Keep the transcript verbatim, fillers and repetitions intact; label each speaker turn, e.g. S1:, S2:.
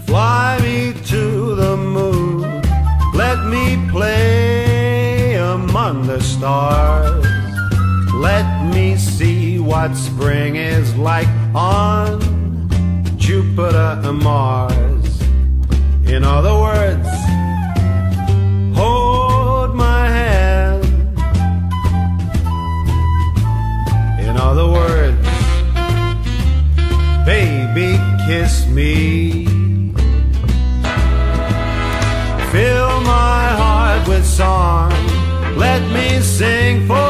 S1: Fly me to the moon, let me play among the stars. Let me see what spring is like on Jupiter and Mars. In other words, hold my hand. In other words, baby, kiss me. Fill my heart with song, let me sing for